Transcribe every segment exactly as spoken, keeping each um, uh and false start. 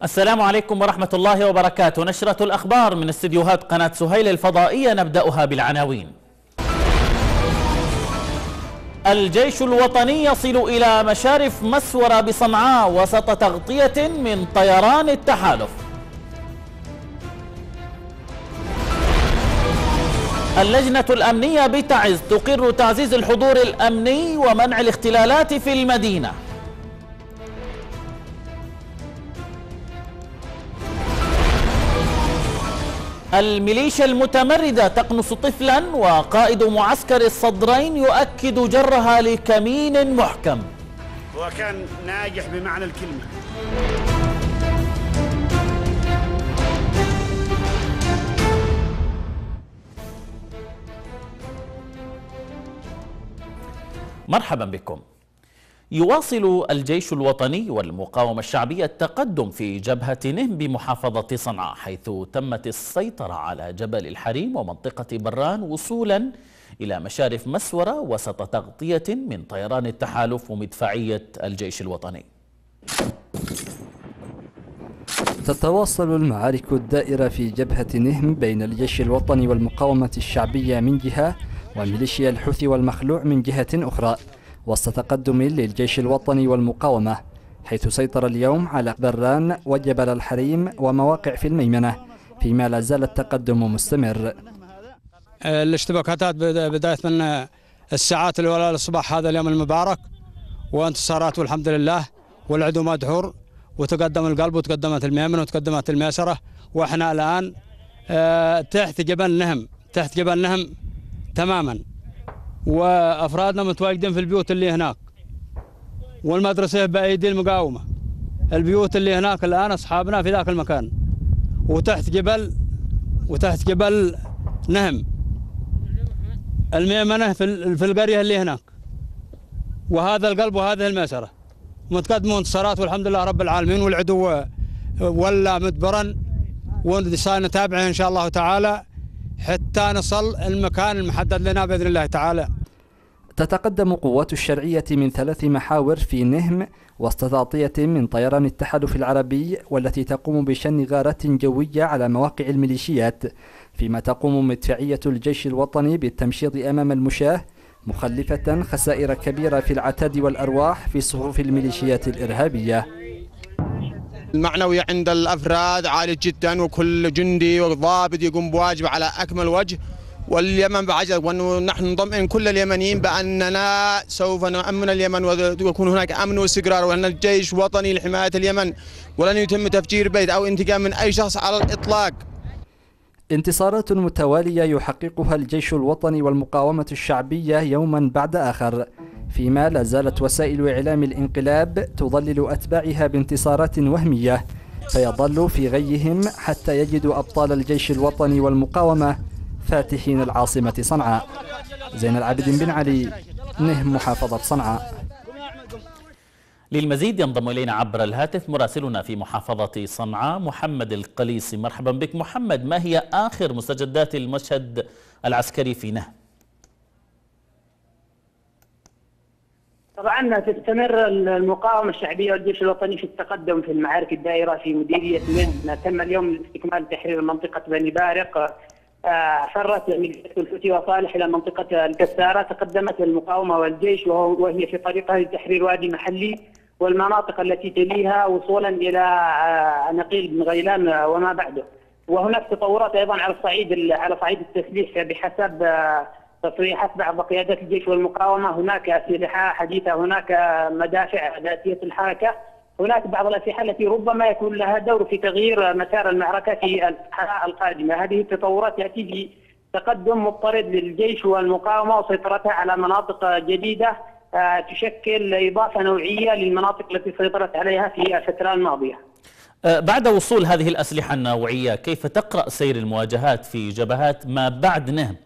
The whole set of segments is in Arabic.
السلام عليكم ورحمة الله وبركاته. نشرة الأخبار من استديوهات قناة سهيل الفضائية، نبدأها بالعناوين. الجيش الوطني يصل إلى مشارف مسورة بصنعاء وسط تغطية من طيران التحالف. اللجنة الأمنية بتعز تقر تعزيز الحضور الأمني ومنع الاختلالات في المدينة. الميليشيا المتمردة تقنص طفلا، وقائد معسكر الصدرين يؤكد جرها لكمين محكم. وكان ناجح بمعنى الكلمة. مرحبا بكم. يواصل الجيش الوطني والمقاومة الشعبية التقدم في جبهة نهم بمحافظة صنعاء، حيث تمت السيطرة على جبل الحريم ومنطقة بران وصولا إلى مشارف مسورة وسط تغطية من طيران التحالف ومدفعية الجيش الوطني. تتواصل المعارك الدائرة في جبهة نهم بين الجيش الوطني والمقاومة الشعبية من جهة وميليشيا الحوثي والمخلوع من جهة أخرى، وسط تقدم للجيش الوطني والمقاومة، حيث سيطر اليوم على بران وجبل الحريم ومواقع في الميمنة، فيما لا زال التقدم مستمر. الاشتباكات بدأت من الساعات الأولى للصباح هذا اليوم المبارك، وانتصارات والحمد لله، والعدو مدحور، وتقدم القلب وتقدمت الميمنة وتقدمت الميسرة، واحنا الآن تحت جبل نهم، تحت جبل نهم تماما، وافرادنا متواجدين في البيوت اللي هناك، والمدرسه بايدي المقاومه. البيوت اللي هناك الان اصحابنا في ذاك المكان، وتحت جبل وتحت جبل نهم الميمنه في في القريه اللي هناك، وهذا القلب وهذه الميسره متقدمون انتصارات والحمد لله رب العالمين. والعدو ولا مدبرا، ونتابعه ان شاء الله تعالى حتى نصل المكان المحدد لنا بإذن الله تعالى. تتقدم قوات الشرعية من ثلاث محاور في نهم وسط تغطية من طيران التحالف العربي، والتي تقوم بشن غارات جوية على مواقع الميليشيات، فيما تقوم مدفعية الجيش الوطني بالتمشيط أمام المشاة، مخلفة خسائر كبيرة في العتاد والأرواح في صفوف الميليشيات الإرهابية. المعنوي عند الأفراد عالي جدا، وكل جندي وضابط يقوم بواجبه على أكمل وجه، واليمن بعجل، ونحن نطمئن كل اليمنيين بأننا سوف نأمن اليمن ويكون هناك أمن واستقرار، وأن الجيش وطني لحماية اليمن، ولن يتم تفجير بيت أو انتقام من أي شخص على الإطلاق. انتصارات متوالية يحققها الجيش الوطني والمقاومة الشعبية يوما بعد آخر، فيما لا زالت وسائل إعلام الانقلاب تضلل أتباعها بانتصارات وهمية، فيظل في غيهم حتى يجدوا أبطال الجيش الوطني والمقاومة فاتحين العاصمة صنعاء. زين العابدين بن علي، نهم، محافظة صنعاء. للمزيد ينضم إلينا عبر الهاتف مراسلنا في محافظة صنعاء محمد القليسي. مرحبا بك محمد، ما هي آخر مستجدات المشهد العسكري في نهم؟ طبعا تستمر المقاومة الشعبية والجيش الوطني في التقدم في المعارك الدائرة في مديرية نهم. تم اليوم استكمال تحرير منطقة بني بارق، فرت ميليشيا الحوثي وصالح إلى منطقة الكسارة. تقدمت المقاومة والجيش وهي في طريقها لتحرير وادي محلي والمناطق التي تليها، وصولا إلى نقيل بن غيلان وما بعده. وهناك تطورات أيضا على الصعيد على صعيد التسليح، بحسب تصريحات بعض قيادات الجيش والمقاومة هناك أسلحة حديثة، هناك مدافع ذاتية الحركة، هناك بعض الأسلحة التي ربما يكون لها دور في تغيير مسار المعركة في الحلقة القادمة. هذه التطورات تأتي بتقدم مضطرد للجيش والمقاومة وسيطرتها على مناطق جديدة تشكل إضافة نوعية للمناطق التي سيطرت عليها في الفترة الماضية. بعد وصول هذه الأسلحة النوعية، كيف تقرأ سير المواجهات في جبهات ما بعد نهم؟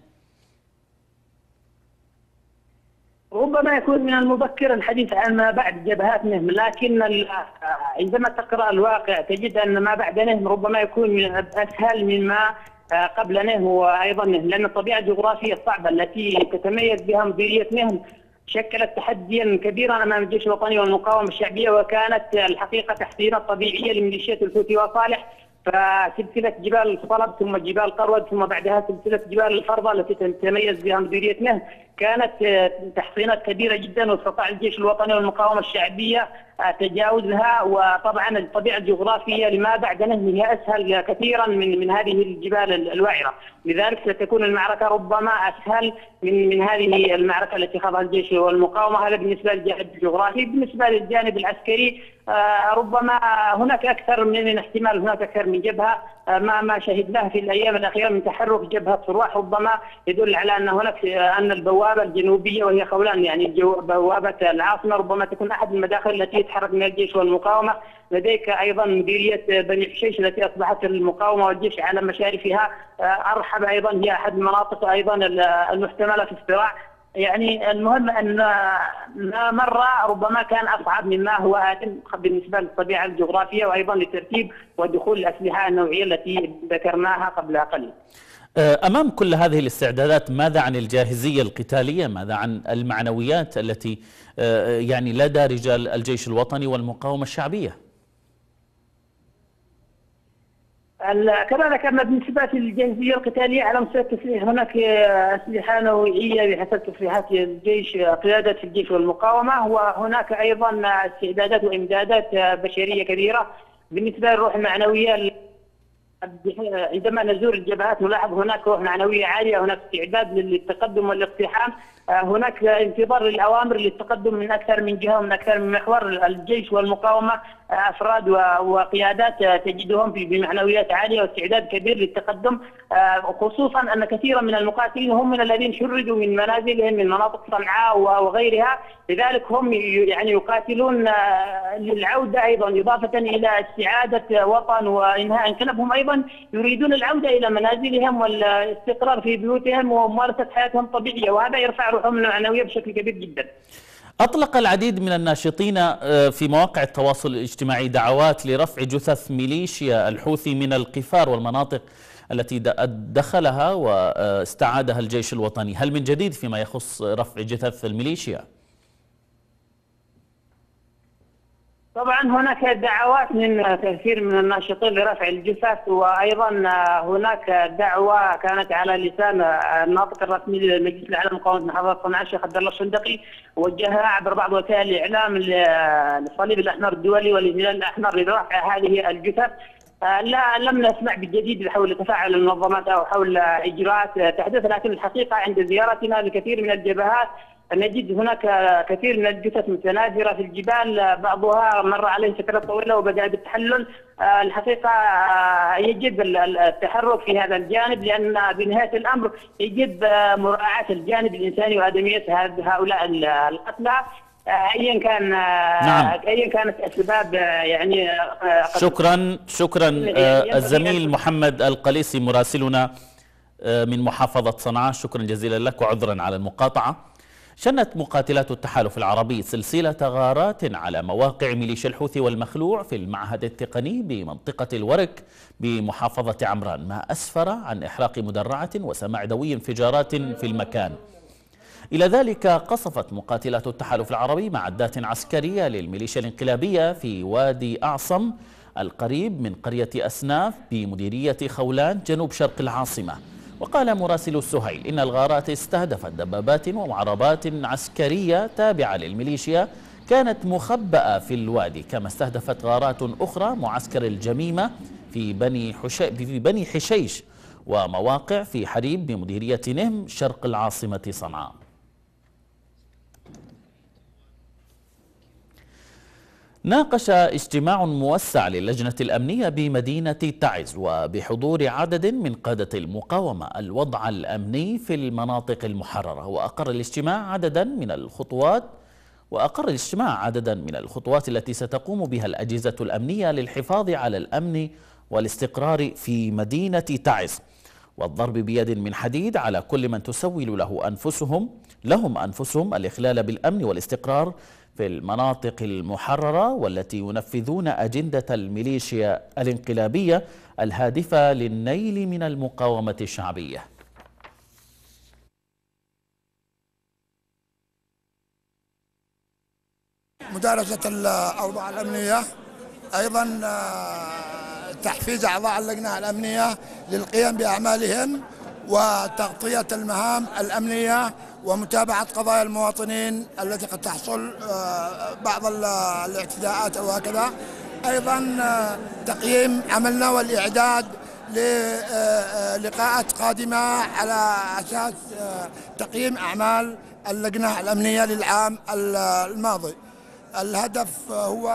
ربما يكون من المبكر الحديث عن ما بعد جبهات نهم، لكن عندما تقرأ الواقع تجد أن ما بعد نهم ربما يكون من أسهل مما قبل نهم وأيضا نهم، لأن الطبيعة الجغرافية الصعبة التي تتميز بها مديرية نهم شكلت تحديا كبيرا امام الجيش الوطني والمقاومه الشعبيه، وكانت الحقيقه تحصينات طبيعيه لميليشيات الحوثي وصالح. فسلسله جبال الصلب ثم جبال قرود ثم بعدها سلسله جبال الفرضه التي تتميز بها مديريه نهب كانت تحصينات كبيره جدا، واستطاع الجيش الوطني والمقاومه الشعبيه تجاوزها. وطبعا الطبيعه الجغرافيه لما بعد نهب هي اسهل كثيرا من من هذه الجبال الوعره، لذلك ستكون المعركه ربما اسهل من من هذه المعركه التي خاضها الجيش والمقاومه. هذا بالنسبه للجانب الجغرافي. بالنسبه للجانب العسكري ربما هناك اكثر من احتمال، هناك اكثر من جبهه. ما ما شهدناه في الايام الاخيره من تحرك جبهه صرواح ربما يدل على ان هناك ان البوابه الجنوبيه وهي خولان يعني بوابه العاصمه ربما تكون احد المداخل التي يتحرك من الجيش والمقاومه. لديك ايضا مديريه بني حشيش التي اصبحت المقاومه والجيش على مشارفها. ارحب ايضا هي احد المناطق ايضا المحتمله في الصراع. يعني المهم ان ما مر ربما كان اصعب مما هو آت بالنسبه للطبيعه الجغرافيه، وايضا لترتيب ودخول الاسلحه النوعيه التي ذكرناها قبل قليل. امام كل هذه الاستعدادات ماذا عن الجاهزيه القتاليه؟ ماذا عن المعنويات التي يعني لدى رجال الجيش الوطني والمقاومه الشعبيه؟ كما ذكرنا بالنسبه للجاهزيه القتاليه على مستوى التسليح هناك اسلحه نوعيه بحسب تصريحات الجيش قياده الجيش والمقاومه، وهناك ايضا استعدادات وامدادات بشريه كبيره. بالنسبه للروح المعنويه عندما نزور الجبهات نلاحظ هناك روح معنويه عاليه، هناك استعداد للتقدم والاقتحام، هناك انتظار للاوامر للتقدم من اكثر من جهه ومن اكثر من محور. الجيش والمقاومه افراد وقيادات تجدهم بمعنويات عاليه واستعداد كبير للتقدم، خصوصا ان كثيرا من المقاتلين هم من الذين شردوا من منازلهم من مناطق صنعاء وغيرها، لذلك هم يعني يقاتلون للعوده ايضا اضافه الى استعاده وطن وانهاء انقلابهم، ايضا يريدون العوده الى منازلهم والاستقرار في بيوتهم وممارسه حياتهم الطبيعيه، وهذا يرفع روحهم المعنويه بشكل كبير جدا. أطلق العديد من الناشطين في مواقع التواصل الاجتماعي دعوات لرفع جثث ميليشيا الحوثي من القفار والمناطق التي دخلها واستعادها الجيش الوطني. هل من جديد فيما يخص رفع جثث الميليشيا؟ طبعا هناك دعوات من كثير من الناشطين لرفع الجثث، وايضا هناك دعوه كانت على لسان الناطق الرسمي لمجلس الاعلى لمقاومه محافظه صنعاء الشيخ عبد الله الشندقي، وجهها عبر بعض وسائل الاعلام للصليب الاحمر الدولي والهلال الاحمر لرفع هذه الجثث. لا لم نسمع بالجديد حول تفاعل المنظمات او حول اجراءات تحدث، لكن الحقيقه عند زيارتنا لكثير من الجبهات نجد هناك كثير من الجثث متناثرة في الجبال، بعضها مر عليه فترة طويلة وبدأ بالتحلل. الحقيقة يجب التحرك في هذا الجانب، لأن بنهاية الأمر يجب مراعاة الجانب الإنساني وآدمية هؤلاء القتلى ايا كان. نعم. ايا كانت اسباب يعني. شكرا شكرا الزميل محمد القليسي مراسلنا من محافظة صنعاء، شكرا جزيلا لك وعذرا على المقاطعة. شنت مقاتلات التحالف العربي سلسلة غارات على مواقع ميليشيا الحوثي والمخلوع في المعهد التقني بمنطقة الورك بمحافظة عمران، ما أسفر عن إحراق مدرعة وسماع دوي انفجارات في المكان. إلى ذلك قصفت مقاتلات التحالف العربي معدات عسكرية للميليشيا الانقلابية في وادي أعصم القريب من قرية أسناف بمديرية خولان جنوب شرق العاصمة. وقال مراسل السهيل إن الغارات استهدفت دبابات ومعربات عسكرية تابعة للميليشيا كانت مخبأة في الوادي، كما استهدفت غارات أخرى معسكر الجميمة في بني, في بني حشيش ومواقع في حريب بمديرية نهم شرق العاصمة صنعاء. ناقش اجتماع موسع للجنة الأمنية بمدينة تعز وبحضور عدد من قادة المقاومة الوضع الأمني في المناطق المحررة، وأقر الاجتماع عددا من الخطوات وأقر الاجتماع عددا من الخطوات التي ستقوم بها الأجهزة الأمنية للحفاظ على الأمن والاستقرار في مدينة تعز، والضرب بيد من حديد على كل من تسول له أنفسهم لهم أنفسهم الإخلال بالأمن والاستقرار في المناطق المحررة والتي ينفذون أجندة الميليشيا الانقلابية الهادفة للنيل من المقاومة الشعبية. مدارسة الأوضاع الأمنية، أيضا تحفيز أعضاء اللجنة الأمنية للقيام بأعمالهم وتغطية المهام الأمنية ومتابعة قضايا المواطنين التي قد تحصل بعض الاعتداءات أو هكذا. أيضا تقييم عملنا والإعداد للقاءات قادمة على أساس تقييم أعمال اللجنة الأمنية للعام الماضي. الهدف هو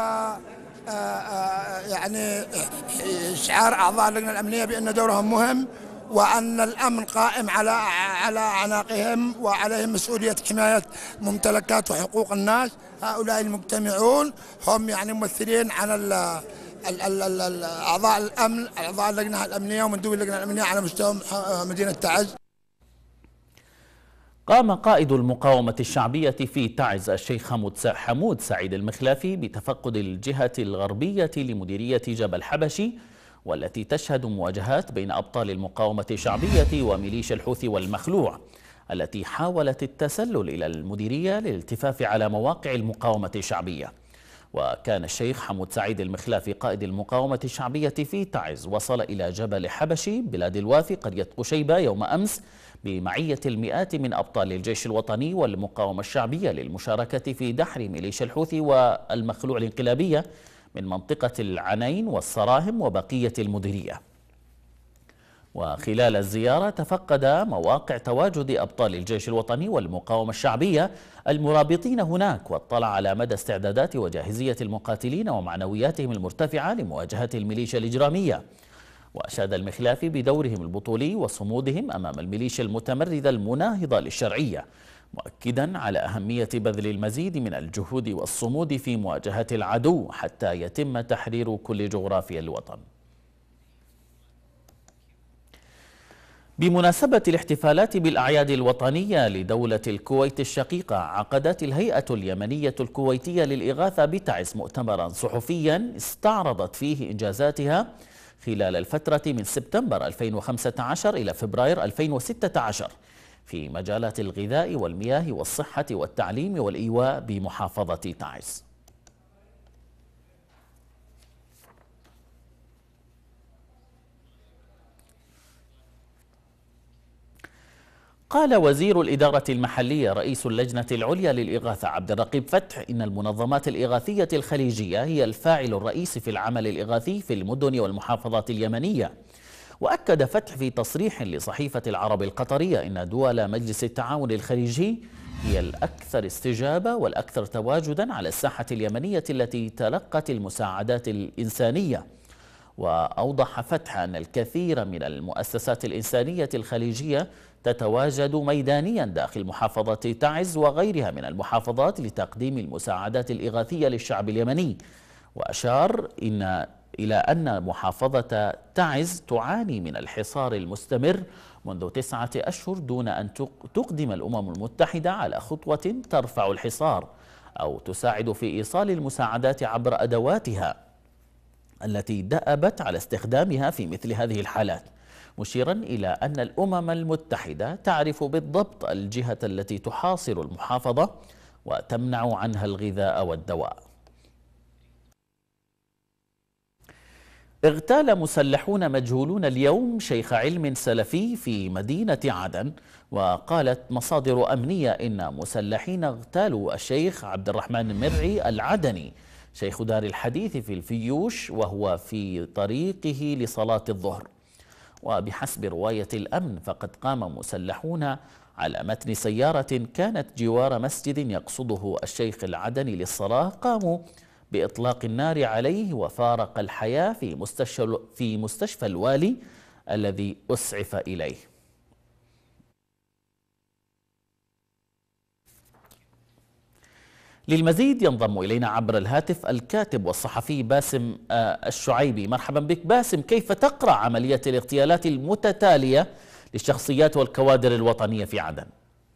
يعني إشعار أعضاء اللجنة الأمنية بأن دورهم مهم وأن الأمن قائم على على أعناقهم وعليهم مسؤولية حماية ممتلكات وحقوق الناس. هؤلاء المجتمعون هم يعني ممثلين عن أعضاء الأمن، أعضاء اللجنة الأمنية ومندوبي اللجنة الأمنية على مستوى مدينة تعز. قام قائد المقاومة الشعبية في تعز الشيخ حمود سعيد المخلافي بتفقد الجهة الغربية لمديرية جبل حبشي، والتي تشهد مواجهات بين أبطال المقاومة الشعبية وميليشيا الحوثي والمخلوع التي حاولت التسلل إلى المديرية للالتفاف على مواقع المقاومة الشعبية. وكان الشيخ حمود سعيد المخلافي قائد المقاومة الشعبية في تعز وصل إلى جبل حبشي بلاد الوافي قرية قشيبة يوم أمس بمعية المئات من أبطال الجيش الوطني والمقاومة الشعبية للمشاركة في دحر ميليشيا الحوثي والمخلوع الانقلابية من منطقة العنين والصراهم وبقية المديرية. وخلال الزيارة تفقد مواقع تواجد أبطال الجيش الوطني والمقاومة الشعبية المرابطين هناك، واطلع على مدى استعدادات وجاهزية المقاتلين ومعنوياتهم المرتفعة لمواجهة الميليشيا الإجرامية. وأشاد المخلافي بدورهم البطولي وصمودهم أمام الميليشيا المتمردة المناهضة للشرعية، مؤكدا على أهمية بذل المزيد من الجهود والصمود في مواجهة العدو حتى يتم تحرير كل جغرافيا الوطن. بمناسبة الاحتفالات بالأعياد الوطنية لدولة الكويت الشقيقة، عقدت الهيئة اليمنية الكويتية للإغاثة بتعز مؤتمرا صحفيا استعرضت فيه إنجازاتها خلال الفترة من سبتمبر ألفين وخمسة عشر إلى فبراير ألفين وستة عشر في مجالات الغذاء والمياه والصحة والتعليم والإيواء بمحافظة تعز. قال وزير الإدارة المحلية رئيس اللجنة العليا للإغاثة عبد الرقيب فتح إن المنظمات الإغاثية الخليجية هي الفاعل الرئيسي في العمل الإغاثي في المدن والمحافظات اليمنية. وأكد فتح في تصريح لصحيفة العرب القطرية إن دول مجلس التعاون الخليجي هي الأكثر استجابة والأكثر تواجدا على الساحة اليمنية التي تلقت المساعدات الإنسانية. وأوضح فتح أن الكثير من المؤسسات الإنسانية الخليجية تتواجد ميدانيا داخل محافظة تعز وغيرها من المحافظات لتقديم المساعدات الإغاثية للشعب اليمني. وأشار إن إلى أن محافظة تعز تعاني من الحصار المستمر منذ تسعة أشهر دون أن تقدم الأمم المتحدة على خطوة ترفع الحصار أو تساعد في إيصال المساعدات عبر أدواتها التي دأبت على استخدامها في مثل هذه الحالات، مشيرا إلى أن الأمم المتحدة تعرف بالضبط الجهة التي تحاصر المحافظة وتمنع عنها الغذاء والدواء. اغتال مسلحون مجهولون اليوم شيخ علم سلفي في مدينة عدن. وقالت مصادر أمنية إن مسلحين اغتالوا الشيخ عبد الرحمن مرعي العدني شيخ دار الحديث في الفيوش وهو في طريقه لصلاة الظهر. وبحسب رواية الأمن فقد قام مسلحون على متن سيارة كانت جوار مسجد يقصده الشيخ العدني للصلاة، قاموا بإطلاق النار عليه وفارق الحياة في مستشفى في مستشفى الوالي الذي أسعف إليه. للمزيد ينضم إلينا عبر الهاتف الكاتب والصحفي باسم الشعيبي. مرحبا بك باسم، كيف تقرأ عملية الاغتيالات المتتالية للشخصيات والكوادر الوطنية في عدن؟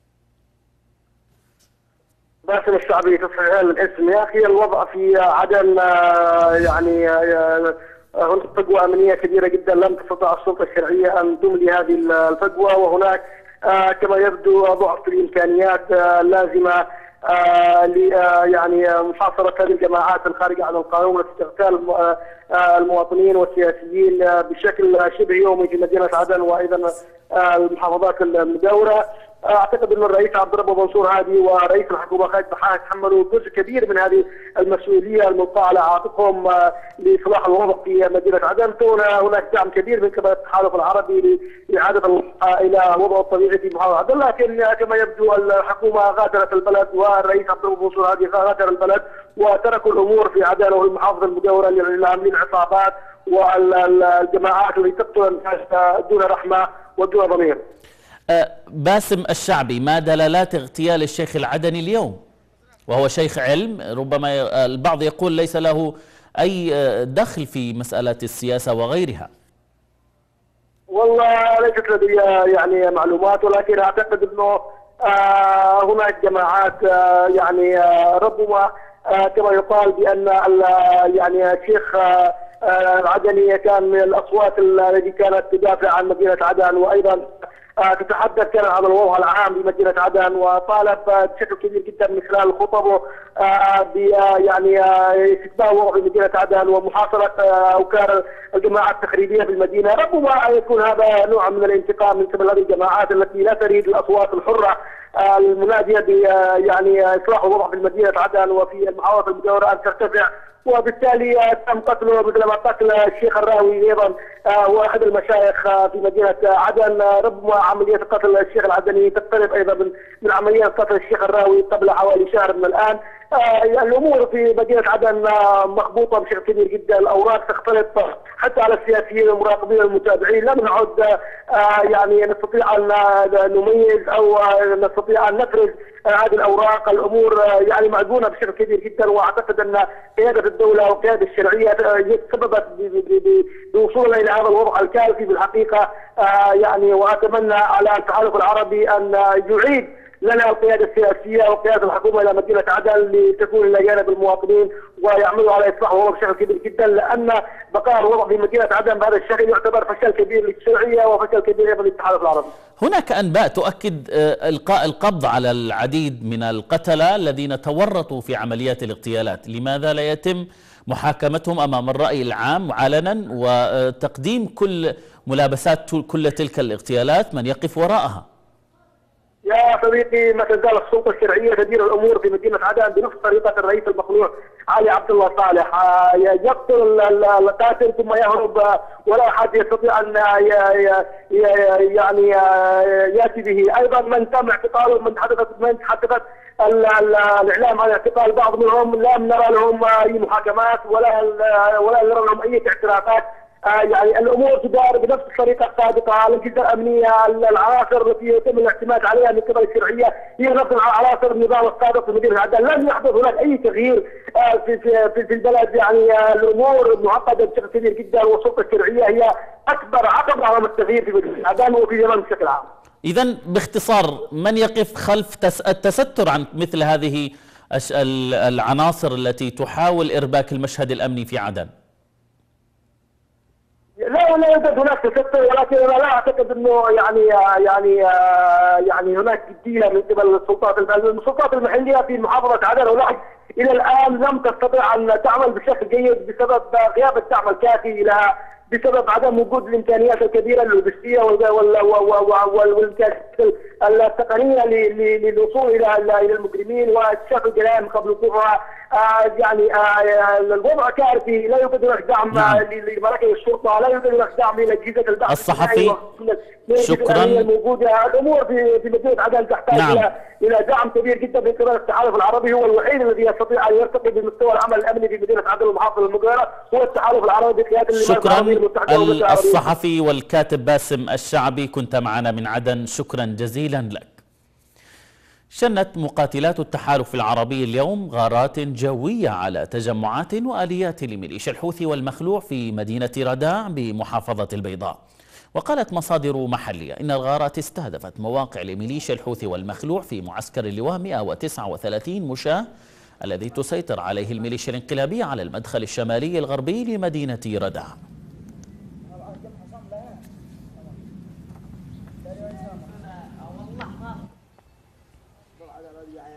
باسم الشعبي تصحيح الاسم. يا أخي الوضع في عدن يعني هناك فجوة أمنية كبيرة جدا، لم تستطع السلطة الشرعية أن تملي هذه الفجوة، وهناك كما يبدو ضعف الإمكانيات اللازمة يعني محاصرة هذه الجماعات الخارجة عن القانون واستغلال المواطنين والسياسيين بشكل شبه يومي في مدينة عدن وأيضا المحافظات المجاورة. اعتقد ان الرئيس عبد الرب منصور هادي ورئيس الحكومه خالد بحاح تحملوا جزء كبير من هذه المسؤوليه الملقاه على عاتقهم لاصلاح الوضع في مدينه عدن. هناك دعم كبير من قبل التحالف العربي لاعاده الوضع الى وضعه الطبيعي في محافظه عدن، لكن كما يبدو الحكومه غادرت البلد والرئيس عبد الرب منصور هادي غادر البلد وتركوا الامور في عدن والمحافظه المجاوره للعاملين العصابات والجماعات التي تقتل الناس دون رحمه ودون ضمير. باسم الشعبي، ما دلالات اغتيال الشيخ العدني اليوم وهو شيخ علم؟ ربما البعض يقول ليس له أي دخل في مسألة السياسة وغيرها. والله ليست لدي يعني معلومات، ولكن أعتقد أنه هناك جماعات يعني ربما كما يقال بأن يعني الشيخ العدني كان من الأصوات التي كانت تدافع عن مدينة عدن، وأيضا تتحدث كان عن الوضع العام بمدينة عدن، وطالب بشكل كبير جدا من خلال خطبه ب يعني استتباع الوضع في مدينة عدن ومحاصرة أوكار الجماعات التخريبية في المدينة. ربما يكون هذا نوع من الانتقام من قبل هذه الجماعات التي لا تريد الأصوات الحرة المنادية ب يعني إصلاح الوضع في مدينة عدن وفي المحافظات المجاورة أن ترتفع، وبالتالي تم قتله مثل ما قتل الشيخ الراوي ايضا هو احد المشايخ في مدينه عدن. ربما عمليه قتل الشيخ العدني تقترب ايضا من من عمليه قتل الشيخ الراوي قبل حوالي شهر من الان. الامور في مدينه عدن مخبوطه بشكل كبير جدا، الاوراق تختلط حتى على السياسيين المراقبين المتابعين. لم نعد يعني نستطيع ان نميز او نستطيع ان نفرز هذه الاوراق. الامور يعني معجونه بشكل كبير جدا، واعتقد ان قياده الدوله والقياده الشرعيه سببت بوصولنا الى هذا الوضع الكارثي بالحقيقه. يعني واتمنى على التحالف العربي ان يعيد لنا القياده السياسيه وقياده الحكومه الى مدينه عدن لتكون الى جانب المواطنين ويعملوا على اصلاح الوضع بشكل كبير جدا، لان بقاء الوضع في مدينه عدن بهذا الشكل يعتبر فشل كبير للشرعيه وفشل كبير ايضا للتحالف العربي. هناك انباء تؤكد القاء القبض على العديد من القتلة الذين تورطوا في عمليات الاغتيالات، لماذا لا يتم محاكمتهم امام الراي العام علنا وتقديم كل ملابسات كل تلك الاغتيالات من يقف وراءها؟ يا صديقي، ما تزال السلطه الشرعيه تدير الامور في مدينه عدن بنفس طريقه الرئيس المخلوع علي عبد الله صالح، يقتل القاتل ثم يهرب ولا احد يستطيع ان يعني ياتي به. ايضا من تم اعتقاله من حدثت من حدثت الاعلام عن اعتقال بعض منهم لم نرى لهم اي محاكمات ولا ولا نرى لهم اي اعترافات. يعني الامور تدار بنفس الطريقه السابقه. الاجهزه الامنيه العناصر التي يتم الاعتماد عليها من قبل الشرعيه هي نفس عناصر النظام السابق في مدينه عدن. لم يحدث هناك اي تغيير في في في البلد. يعني الامور معقده بشكل كبير جدا، والسلطه الشرعيه هي اكبر عقبه امام التغيير في مدينه عدن وفي اليمن بشكل عام. اذا باختصار، من يقف خلف التستر عن مثل هذه العناصر التي تحاول ارباك المشهد الامني في عدن؟ لا لا يوجد هناك تستر، ولكن انا لا اعتقد انه يعني يعني يعني هناك جديه من قبل السلطات السلطات المحليه في محافظه عدن ولاحظ الى الان لم تستطع ان تعمل بشكل جيد بسبب غياب الدعم الكافي لها، بسبب عدم وجود الامكانيات الكبيره اللوجستيه والامكانيات التقنيه للوصول الى الى المجرمين واكتشاف الجرائم قبل وقوعها. آه يعني آه الوضع كارثي، لا يوجد هناك دعم نعم. لمراكز الشرطه، لا يوجد هناك دعم لاجهزه البحث الصحفي. شكرا. الموجوده الامور في في مدينه عدن تحتاج نعم. الى الى دعم كبير جدا من قبل التحالف العربي. هو الوحيد الذي يستطيع ان يرتقي بمستوى العمل الامني في مدينه عدن والمحافظه المجاوره هو التحالف العربي بقياده شكرا. الصحفي والكاتب باسم الشعبي كنت معنا من عدن، شكرا جزيلا لك. شنت مقاتلات التحالف العربي اليوم غارات جوية على تجمعات وآليات لميليشيا الحوثي والمخلوع في مدينة رداع بمحافظة البيضاء. وقالت مصادر محلية إن الغارات استهدفت مواقع لميليشيا الحوثي والمخلوع في معسكر اللواء مئة وتسعة وثلاثين مشاة الذي تسيطر عليه الميليشيا الانقلابية على المدخل الشمالي الغربي لمدينة رداع.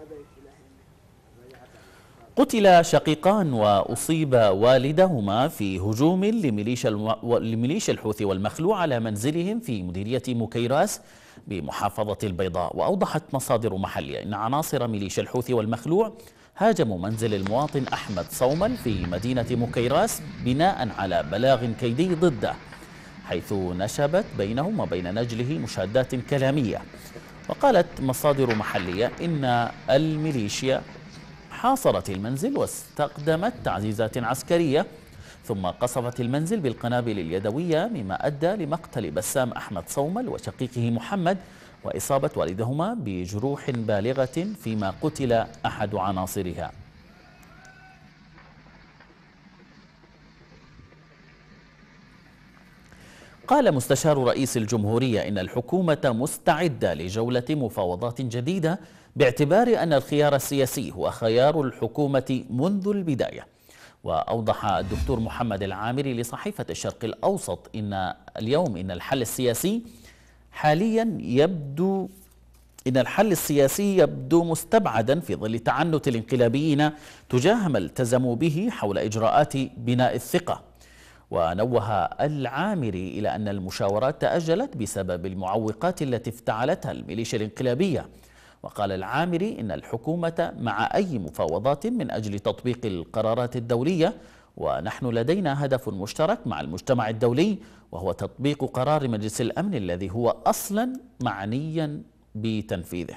قتل شقيقان وأصيب والدهما في هجوم لميليشيا الو... لميليشيا الحوثي والمخلوع على منزلهم في مديرية مكيراس بمحافظة البيضاء. وأوضحت مصادر محلية أن عناصر ميليشيا الحوثي والمخلوع هاجموا منزل المواطن أحمد صومل في مدينة مكيراس بناء على بلاغ كيدي ضده، حيث نشبت بينهم وبين نجله مشادات كلامية. وقالت مصادر محلية إن الميليشيا حاصرت المنزل واستخدمت تعزيزات عسكرية، ثم قصفت المنزل بالقنابل اليدوية، مما أدى لمقتل بسام أحمد صومل وشقيقه محمد وإصابة والدهما بجروح بالغة، فيما قتل أحد عناصرها. قال مستشار رئيس الجمهورية إن الحكومة مستعدة لجولة مفاوضات جديدة باعتبار أن الخيار السياسي هو خيار الحكومة منذ البداية. وأوضح الدكتور محمد العامري لصحيفة الشرق الأوسط إن اليوم إن الحل السياسي حاليا يبدو إن الحل السياسي يبدو مستبعدا في ظل تعنت الانقلابيين تجاه ما التزموا به حول إجراءات بناء الثقة. ونوه العامري إلى أن المشاورات تأجلت بسبب المعوقات التي افتعلتها الميليشيا الانقلابية. وقال العامري إن الحكومة مع أي مفاوضات من أجل تطبيق القرارات الدولية، ونحن لدينا هدف مشترك مع المجتمع الدولي وهو تطبيق قرار مجلس الأمن الذي هو أصلا معنيا بتنفيذه.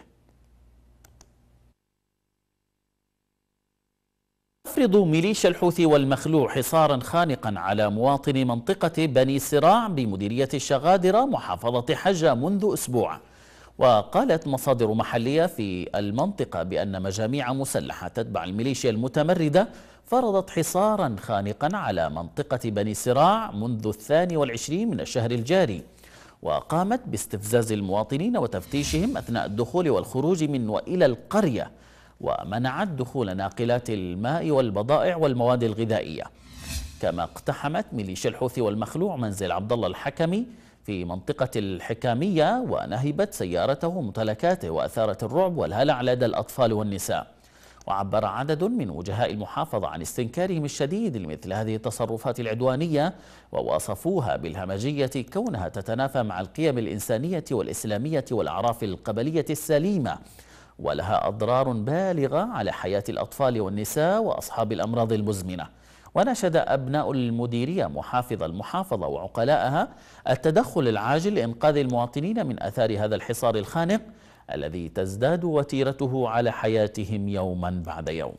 تفرض ميليشيا الحوثي والمخلوع حصارا خانقا على مواطني منطقة بني سراع بمديرية الشغادرة محافظة حجة منذ أسبوع. وقالت مصادر محلية في المنطقة بأن مجاميع مسلحة تتبع الميليشيا المتمردة فرضت حصارا خانقا على منطقة بني سراع منذ الثاني والعشرين من الشهر الجاري، وقامت باستفزاز المواطنين وتفتيشهم أثناء الدخول والخروج من وإلى القرية، ومنعت دخول ناقلات الماء والبضائع والمواد الغذائية. كما اقتحمت ميليشيا الحوثي والمخلوع منزل عبد الله الحكمي في منطقة الحكامية ونهبت سيارته وممتلكاته، وأثارت الرعب والهلع لدى الأطفال والنساء. وعبر عدد من وجهاء المحافظة عن استنكارهم الشديد لمثل هذه التصرفات العدوانية، ووصفوها بالهمجية كونها تتنافى مع القيم الإنسانية والإسلامية والأعراف القبلية السليمة، ولها أضرار بالغة على حياة الأطفال والنساء وأصحاب الأمراض المزمنة. وناشد أبناء المديرية محافظ المحافظة وعقلاءها التدخل العاجل لإنقاذ المواطنين من آثار هذا الحصار الخانق الذي تزداد وتيرته على حياتهم يوما بعد يوم.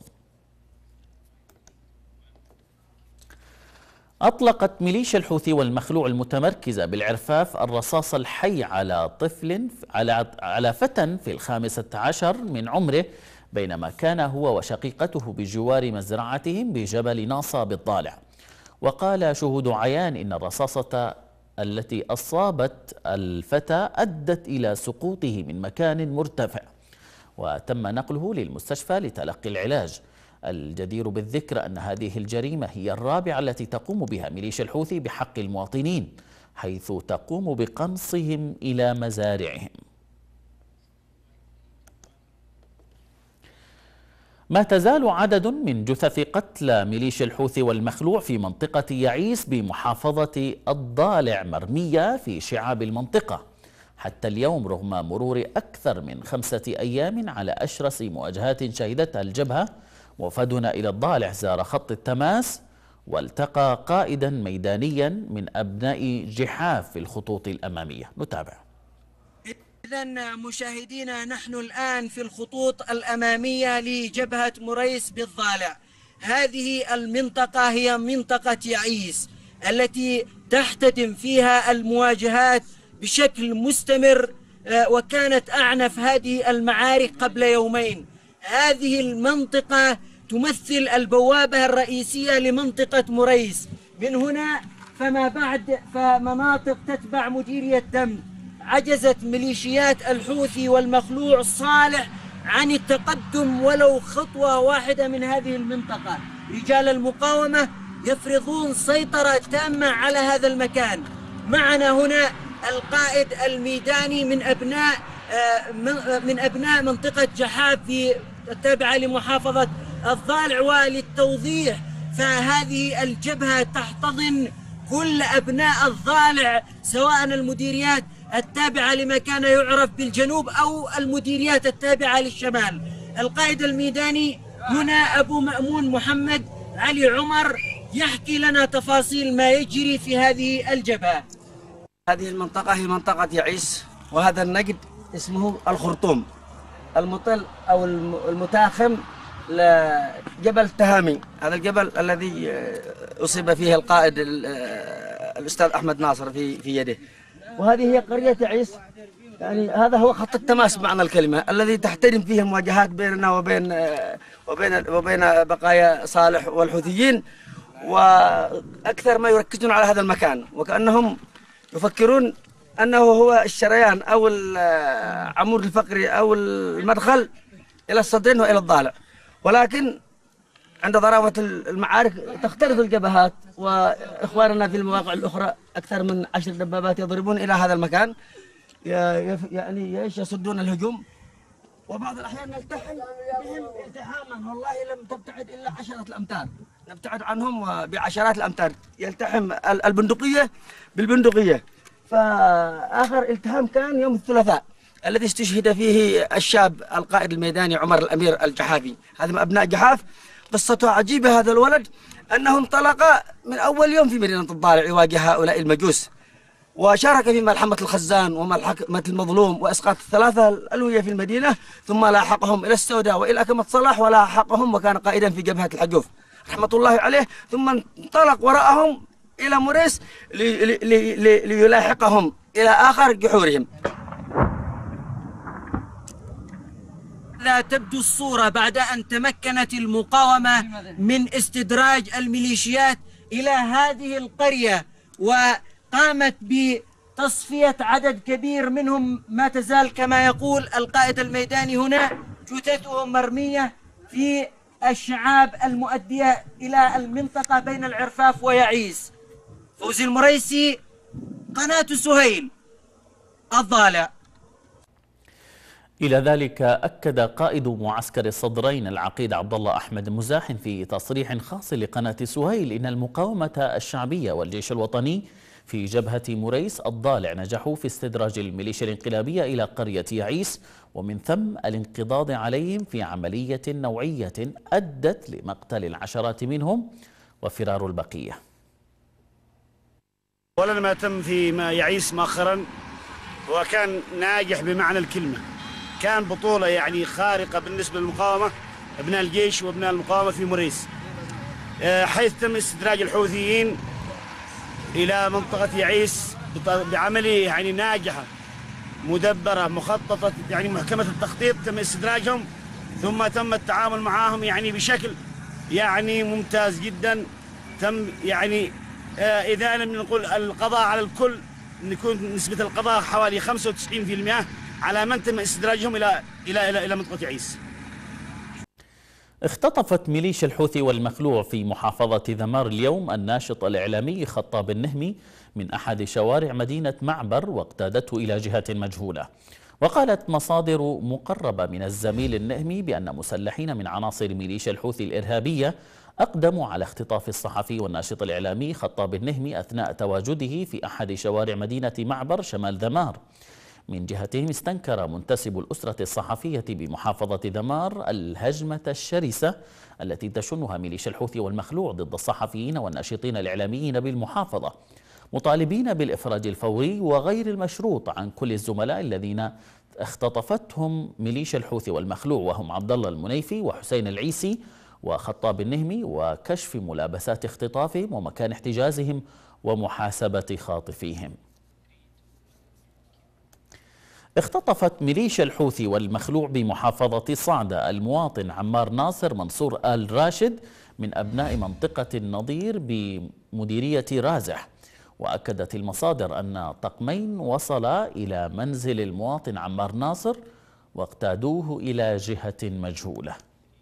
أطلقت ميليشيا الحوثي والمخلوع المتمركزة بالعرفاف الرصاص الحي على طفل على على فتى في الخامسة عشر من عمره بينما كان هو وشقيقته بجوار مزرعتهم بجبل ناصا بالضالع. وقال شهود عيان إن الرصاصة التي أصابت الفتى أدت إلى سقوطه من مكان مرتفع، وتم نقله للمستشفى لتلقي العلاج. الجدير بالذكر أن هذه الجريمة هي الرابعة التي تقوم بها ميليشيا الحوثي بحق المواطنين، حيث تقوم بقنصهم إلى مزارعهم. ما تزال عدد من جثث قتلى ميليشيا الحوثي والمخلوع في منطقة يعيس بمحافظة الضالع مرمية في شعاب المنطقة حتى اليوم، رغم مرور أكثر من خمسة أيام على أشرس مواجهات شهدتها الجبهة. وفدنا إلى الضالع زار خط التماس والتقى قائدا ميدانيا من أبناء جحاف في الخطوط الأمامية. نتابع. إذن مشاهدينا، نحن الآن في الخطوط الأمامية لجبهة مريس بالضالع. هذه المنطقة هي منطقة يعيس التي تحتدم فيها المواجهات بشكل مستمر، وكانت أعنف هذه المعارك قبل يومين. هذه المنطقة تمثل البوابة الرئيسية لمنطقة مريس. من هنا فما بعد فمناطق تتبع مديرية تم. عجزت ميليشيات الحوثي والمخلوع الصالح عن التقدم ولو خطوة واحدة من هذه المنطقة. رجال المقاومة يفرضون سيطرة تامة على هذا المكان. معنا هنا القائد الميداني من أبناء من أبناء منطقة جحاف في التابعة لمحافظة الضالع. وللتوضيح فهذه الجبهة تحتضن كل أبناء الضالع، سواء المديريات التابعة لما كان يعرف بالجنوب أو المديريات التابعة للشمال. القائد الميداني هنا أبو مأمون محمد علي عمر يحكي لنا تفاصيل ما يجري في هذه الجبهة. هذه المنطقة هي منطقة يعيس، وهذا النقد اسمه الخرطوم المطل أو المتاخم لجبل تهامي. هذا الجبل الذي أصيب فيه القائد الأستاذ أحمد ناصر في في يده. وهذه هي قرية يعيس، يعني هذا هو خط التماس بمعنى الكلمة الذي تحترم فيه المواجهات بيننا وبين وبين وبين بقايا صالح والحوثيين. وأكثر ما يركزون على هذا المكان وكأنهم يفكرون أنه هو الشريان أو العمود الفقري أو المدخل إلى الصدرين وإلى الضالع. ولكن عند ضراوة المعارك تختلف الجبهات، وإخواننا في المواقع الأخرى أكثر من عشر دبابات يضربون إلى هذا المكان، يعني يصدون الهجوم. وبعض الأحيان نلتحم بهم التحاما، والله لم تبتعد إلا عشرة الأمتار، نبتعد عنهم بعشرات الأمتار. يلتحم البندقية بالبندقية. فآخر التحام كان يوم الثلاثاء الذي استشهد فيه الشاب القائد الميداني عمر الأمير الجحافي. هذا من أبناء جحاف. قصته عجيبة. هذا الولد أنه انطلق من أول يوم في مدينة الضالع يواجه هؤلاء المجوس، وشارك في ملحمة الخزان وملحمة المظلوم وإسقاط الثلاثة الألوية في المدينة، ثم لاحقهم إلى السوداء وإلى أكمة صلاح ولاحقهم، وكان قائدا في جبهة الحجوف رحمة الله عليه. ثم انطلق وراءهم إلى مريس لي لي لي ليلاحقهم إلى آخر جحورهم. لا تبدو الصورة بعد أن تمكنت المقاومة من استدراج الميليشيات إلى هذه القرية، وقامت بتصفية عدد كبير منهم. ما تزال كما يقول القائد الميداني هنا جثثهم مرمية في الشعاب المؤدية إلى المنطقة بين العرفاف ويعيس. فوزي المريسي، قناة سهيل، الضالع. إلى ذلك أكد قائد معسكر الصدرين العقيد عبد الله أحمد مزاحم في تصريح خاص لقناة سهيل إن المقاومة الشعبية والجيش الوطني في جبهة مريس الضالع نجحوا في استدراج الميليشيا الانقلابية إلى قرية يعيس، ومن ثم الانقضاض عليهم في عملية نوعية أدت لمقتل العشرات منهم وفرار البقية. أولا ما تم في ما يعيس مؤخرا هو كان ناجح بمعنى الكلمة، كان بطولة يعني خارقة بالنسبة للمقاومة، أبناء الجيش وأبناء المقاومة في مريس، حيث تم استدراج الحوثيين إلى منطقة يعيس بعملية يعني ناجحة مدبرة مخططة، يعني محكمة التخطيط. تم استدراجهم ثم تم التعامل معهم يعني بشكل يعني ممتاز جدا. تم يعني إذا لم نقول القضاء على الكل، نكون نسبة القضاء حوالي خمسة وتسعين بالمئة على من تم استدراجهم إلى إلى إلى إلى منطقة يعيس. اختطفت ميليشيا الحوثي والمخلوع في محافظة ذمار اليوم الناشط الإعلامي خطاب النهمي من أحد شوارع مدينة معبر واقتادته إلى جهة مجهولة. وقالت مصادر مقربة من الزميل النهمي بأن مسلحين من عناصر ميليشيا الحوثي الإرهابية أقدموا على اختطاف الصحفي والناشط الإعلامي خطاب النهمي أثناء تواجده في أحد شوارع مدينة معبر شمال ذمار. من جهتهم استنكر منتسب الأسرة الصحفية بمحافظة ذمار الهجمة الشرسة التي تشنها ميليشيا الحوثي والمخلوع ضد الصحفيين والناشطين الإعلاميين بالمحافظة، مطالبين بالإفراج الفوري وغير المشروط عن كل الزملاء الذين اختطفتهم ميليشيا الحوثي والمخلوع، وهم عبد الله المنيفي وحسين العيسي وخطاب النهمي، وكشف ملابسات اختطافهم ومكان احتجازهم ومحاسبة خاطفيهم. اختطفت ميليشيا الحوثي والمخلوع بمحافظة صعدة المواطن عمار ناصر منصور آل راشد من أبناء منطقة النظير بمديرية رازح. وأكدت المصادر أن طقمين وصلا إلى منزل المواطن عمار ناصر واقتادوه إلى جهة مجهولة.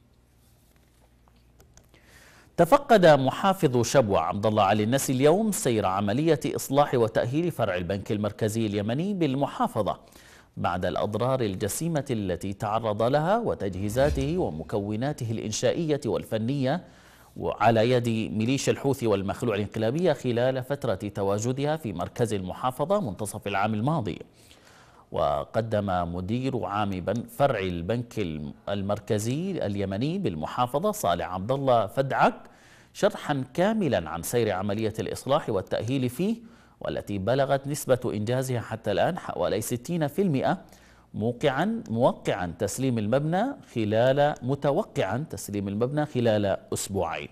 تفقد محافظ شبوة عبد الله علي النسي اليوم سير عملية إصلاح وتأهيل فرع البنك المركزي اليمني بالمحافظة بعد الأضرار الجسيمة التي تعرض لها وتجهيزاته ومكوناته الإنشائية والفنية وعلى يد ميليشيا الحوثي والمخلوع الانقلابية خلال فترة تواجدها في مركز المحافظة منتصف العام الماضي. وقدم مدير عام فرع البنك المركزي اليمني بالمحافظة صالح عبد الله فدعك شرحا كاملا عن سير عملية الإصلاح والتأهيل فيه، والتي بلغت نسبة إنجازها حتى الآن حوالي ستين بالمئة، موقعا موقعا تسليم المبنى خلال متوقعا تسليم المبنى خلال أسبوعين.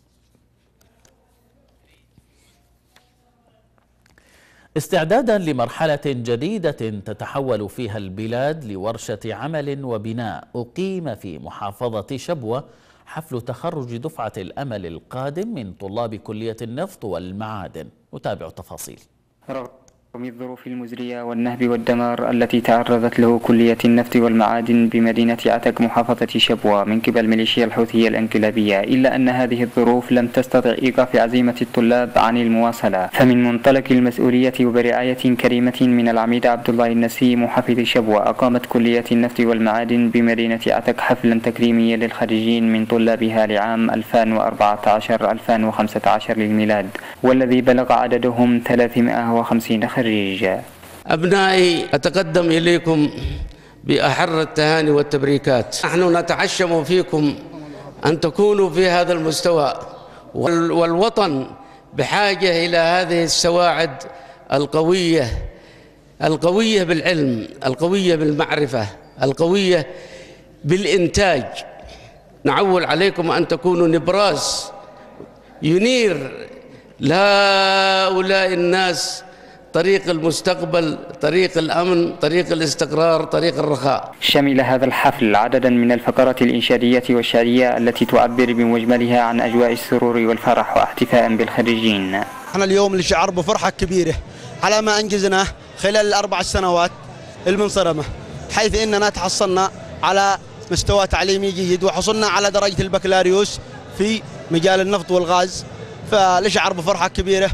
استعدادا لمرحلة جديدة تتحول فيها البلاد لورشة عمل وبناء، أقيم في محافظة شبوة حفل تخرج دفعة الأمل القادم من طلاب كلية النفط والمعادن. نتابع التفاصيل. رغم الظروف المزرية والنهب والدمار التي تعرضت له كلية النفط والمعادن بمدينة عتق محافظة شبوة من قبل ميليشيا الحوثية الانقلابية، إلا أن هذه الظروف لم تستطع إيقاف عزيمة الطلاب عن المواصلة. فمن منطلق المسؤولية وبرعاية كريمة من العميد عبد الله النسي محافظ شبوة، أقامت كلية النفط والمعادن بمدينة عتق حفلا تكريميا للخريجين من طلابها لعام ألفين وأربعة عشر ألفين وخمسة عشر للميلاد، والذي بلغ عددهم ثلاثمائة وخمسين خريج. أبنائي، أتقدم إليكم بأحر التهاني والتبريكات. نحن نتعشم فيكم أن تكونوا في هذا المستوى، والوطن بحاجة إلى هذه السواعد القوية القوية بالعلم، القوية بالمعرفة، القوية بالإنتاج. نعول عليكم أن تكونوا نبراس ينير لهؤلاء الناس طريق المستقبل، طريق الأمن، طريق الاستقرار، طريق الرخاء. شمل هذا الحفل عددا من الفقرات الإنشادية والشعرية التي تعبر بمجملها عن أجواء السرور والفرح واحتفاء بالخريجين. احنا اليوم نشعر بفرحة كبيرة على ما أنجزناه خلال الأربع سنوات المنصرمة، حيث إننا تحصلنا على مستوى تعليمي جيد وحصلنا على درجة البكالوريوس في مجال النفط والغاز، فنشعر بفرحة كبيرة.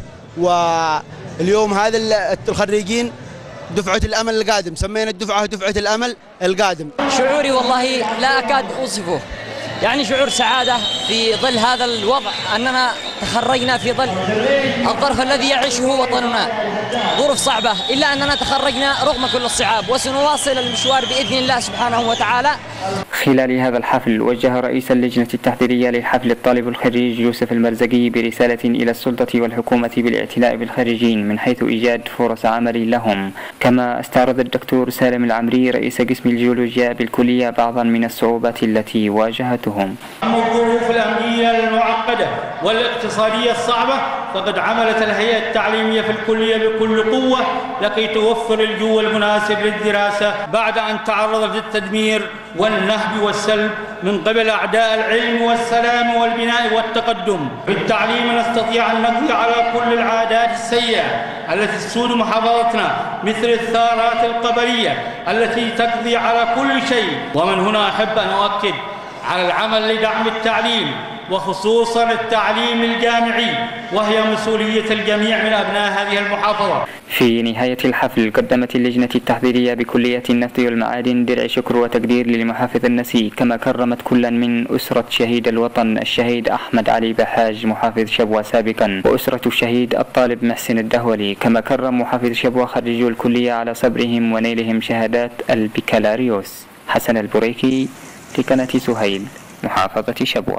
واليوم هذا الخريجين دفعة الأمل القادم، سمينا الدفعة دفعة الأمل القادم. شعوري والله لا أكاد أوصفه، يعني شعور سعادة في ظل هذا الوضع، أننا تخرجنا في ظل الظرف الذي يعيشه وطننا، ظروف صعبة، إلا أننا تخرجنا رغم كل الصعاب، وسنواصل المشوار بإذن الله سبحانه وتعالى. خلال هذا الحفل وجه رئيس اللجنة التحضيرية للحفل الطالب الخريج يوسف المرزقي برسالة إلى السلطة والحكومة بالاعتلاء بالخريجين من حيث إيجاد فرص عمل لهم. كما استعرض الدكتور سالم العمري رئيس قسم الجيولوجيا بالكلية بعضا من الصعوبات التي واجهتهم. أما الظروف الأمنية المعقدة والاقتصادية الصعبة، فقد عملت الهيئة التعليمية في الكلية بكل قوة لكي توفر الجو المناسب للدراسة بعد أن تعرضت للتدمير والنهب والسلب من قبل أعداء العلم والسلام والبناء والتقدم. بالتعليم نستطيع أن نقضي على كل العادات السيئة التي تسود محافظتنا، مثل الثارات القبلية التي تقضي على كل شيء. ومن هنا أحب أن أؤكد على العمل لدعم التعليم وخصوصا التعليم الجامعي، وهي مسؤولية الجميع من أبناء هذه المحافظة. في نهاية الحفل قدمت اللجنة التحضيرية بكلية النفط والمعادن درع شكر وتقدير للمحافظ النسي، كما كرمت كلا من أسرة شهيد الوطن الشهيد أحمد علي بحاج محافظ شبوة سابقا، وأسرة الشهيد الطالب محسن الدهولي. كما كرم محافظ شبوة خريجو الكلية على صبرهم ونيلهم شهادات البكالوريوس. حسن البريكي لقناة سهيل، محافظة شبوة.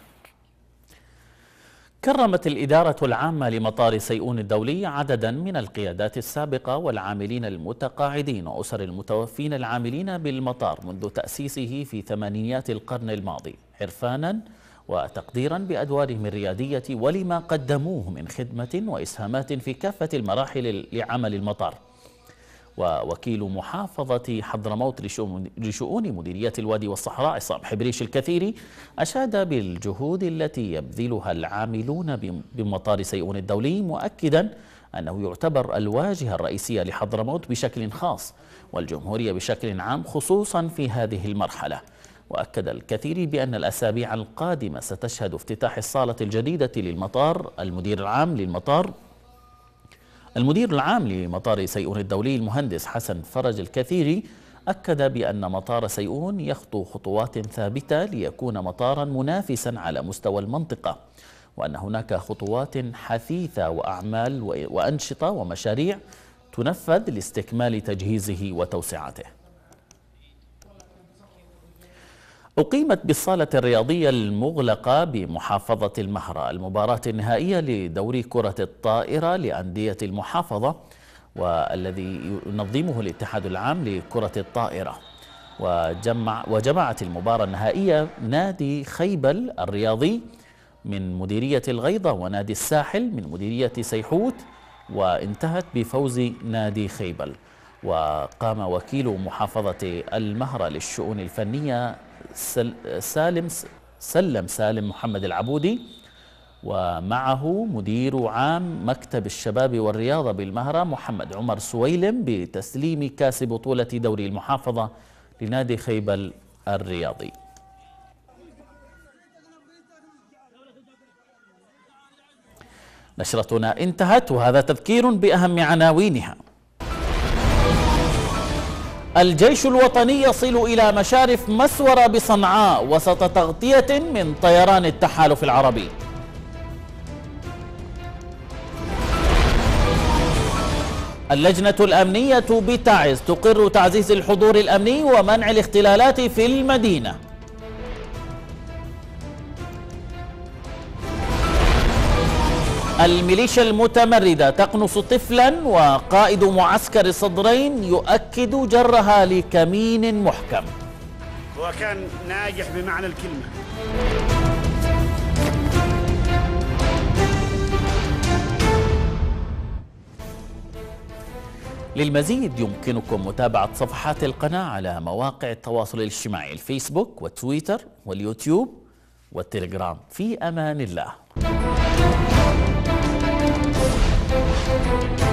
كرمت الإدارة العامة لمطار سيئون الدولي عددا من القيادات السابقة والعاملين المتقاعدين وأسر المتوفين العاملين بالمطار منذ تأسيسه في ثمانينيات القرن الماضي، عرفانا وتقديرا بأدوارهم الريادية ولما قدموه من خدمة وإسهامات في كافة المراحل لعمل المطار. ووكيل محافظة حضرموت لشؤون مديرية الوادي والصحراء عصام حبريش الكثيري أشاد بالجهود التي يبذلها العاملون بمطار سيئون الدولي، مؤكدا أنه يعتبر الواجهة الرئيسية لحضرموت بشكل خاص والجمهورية بشكل عام خصوصا في هذه المرحلة. وأكد الكثيري بأن الأسابيع القادمة ستشهد افتتاح الصالة الجديدة للمطار. المدير العام للمطار المدير العام لمطار سيئون الدولي المهندس حسن فرج الكثيري أكد بأن مطار سيئون يخطو خطوات ثابتة ليكون مطارا منافسا على مستوى المنطقة، وأن هناك خطوات حثيثة وأعمال وأنشطة ومشاريع تنفذ لاستكمال تجهيزه وتوسعته. أقيمت بالصالة الرياضية المغلقة بمحافظة المهرة المباراة النهائية لدوري كرة الطائرة لأندية المحافظة، والذي ينظمه الاتحاد العام لكرة الطائرة. وجمع وجمعت المباراة النهائية نادي خيبل الرياضي من مديرية الغيضة ونادي الساحل من مديرية سيحوت، وانتهت بفوز نادي خيبل. وقام وكيل محافظة المهرة للشؤون الفنية سالم سلم سالم محمد العبودي، ومعه مدير عام مكتب الشباب والرياضة بالمهرة محمد عمر سويلم بتسليم كاس بطولة دوري المحافظة لنادي خيبل الرياضي. نشرتنا انتهت، وهذا تذكير بأهم عناوينها. الجيش الوطني يصل إلى مشارف مسورة بصنعاء وسط تغطية من طيران التحالف العربي. اللجنة الأمنية بتعز تقر تعزيز الحضور الأمني ومنع الاختلالات في المدينة. الميليشيا المتمردة تقنص طفلا، وقائد معسكر الصدرين يؤكد جرها لكمين محكم. هو كان ناجح بمعنى الكلمة. للمزيد يمكنكم متابعة صفحات القناة على مواقع التواصل الاجتماعي الفيسبوك والتويتر واليوتيوب والتليجرام. في أمان الله.